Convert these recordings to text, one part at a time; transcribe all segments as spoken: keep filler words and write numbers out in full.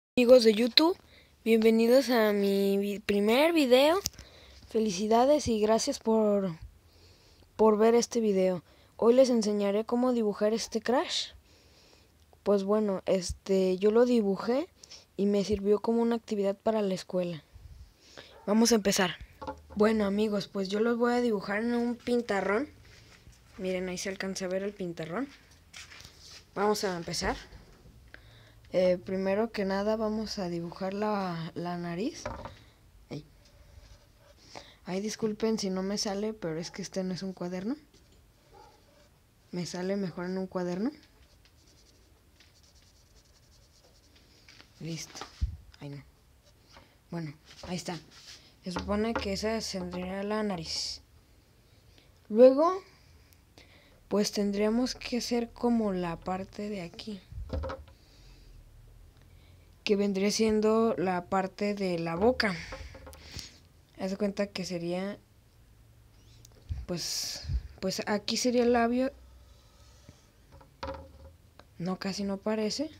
Amigos de YouTube, bienvenidos a mi vi primer video. Felicidades y gracias por, por ver este video. Hoy les enseñaré cómo dibujar este Crash. Pues bueno, este yo lo dibujé y me sirvió como una actividad para la escuela. Vamos a empezar. Bueno amigos, pues yo los voy a dibujar en un pintarrón. Miren, ahí se alcanza a ver el pintarrón. Vamos a empezar. Eh, primero que nada vamos a dibujar la, la nariz. Ahí. Ay, disculpen si no me sale, pero es que este no es un cuaderno. Me sale mejor en un cuaderno. Listo. Ay, no. Bueno, ahí está. Se supone que esa sería la nariz. Luego, pues tendríamos que hacer como la parte de aquí, que vendría siendo la parte de la boca. Haz de cuenta que sería, pues, pues aquí sería el labio. No, casi no parece.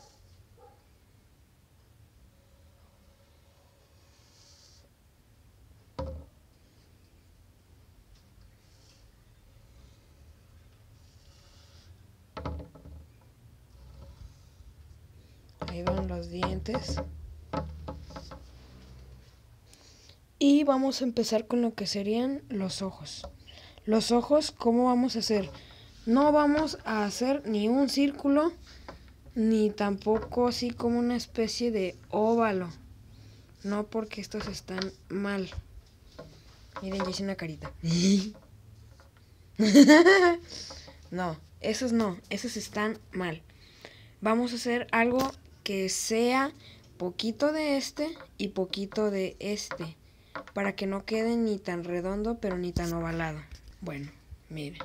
Ahí van los dientes. Y vamos a empezar con lo que serían los ojos. Los ojos, ¿cómo vamos a hacer? No vamos a hacer ni un círculo, ni tampoco así como una especie de óvalo. No, porque estos están mal. Miren, ya hice una carita. No, esos no, esos están mal. Vamos a hacer algo que sea poquito de este y poquito de este, para que no quede ni tan redondo pero ni tan ovalado. Bueno, miren.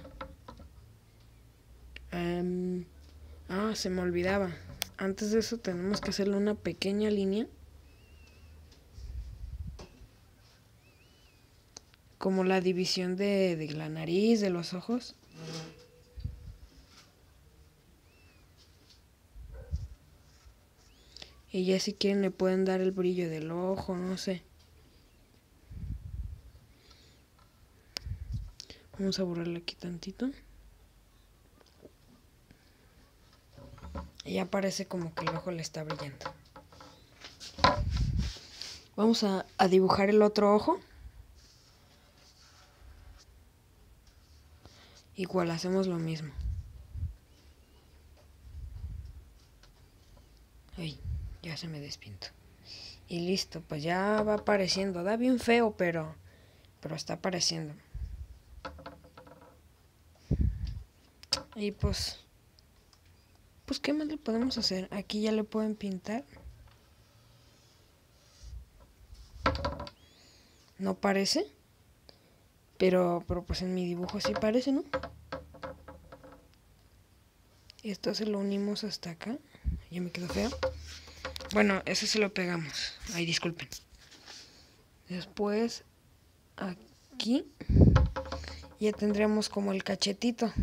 Um, ah, se me olvidaba. Antes de eso tenemos que hacerle una pequeña línea, como la división de, de la nariz, de los ojos. Y ya si quieren le pueden dar el brillo del ojo, no sé. Vamos a borrarle aquí tantito. Y ya parece como que el ojo le está brillando. Vamos a, a dibujar el otro ojo. Igual hacemos lo mismo. Ay, ya se me despintó. Y listo, pues ya va apareciendo. Da bien feo, pero, pero está apareciendo. Y pues, pues ¿qué más le podemos hacer? Aquí ya le pueden pintar. No parece, pero, pero pues en mi dibujo sí parece, ¿no? Esto se lo unimos hasta acá. Ya me quedó feo. Bueno, eso se lo pegamos. Ay, disculpen. Después, aquí, ya tendremos como el cachetito.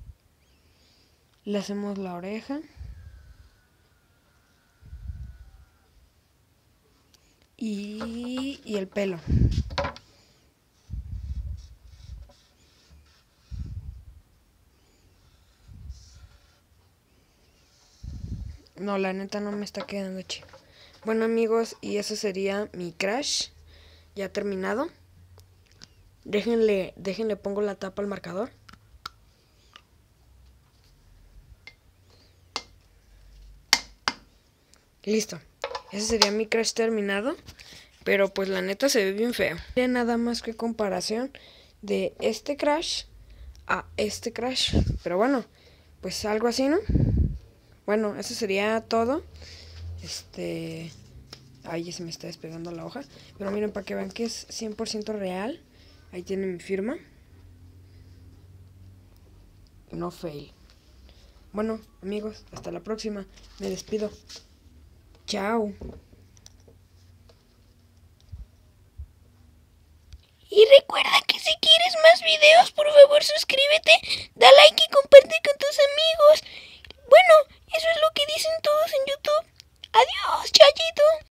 Le hacemos la oreja. Y, y el pelo. No, la neta no me está quedando chido. Bueno amigos, y eso sería mi Crash ya terminado. Déjenle, déjenle pongo la tapa al marcador. Listo. Ese sería mi Crash terminado. Pero pues la neta se ve bien feo. No nada más que comparación de este Crash a este Crash. Pero bueno, pues algo así, ¿no? Bueno, eso sería todo. Este... Ahí ya se me está despegando la hoja. Pero miren, para que vean que es cien por ciento real. Ahí tiene mi firma. No fail. Bueno, amigos, hasta la próxima. Me despido. Chao. Y recuerda que si quieres más videos, por favor suscríbete, da like y comparte con tus amigos. Bueno, eso es lo que dicen todos en YouTube. Adiós, Chayito.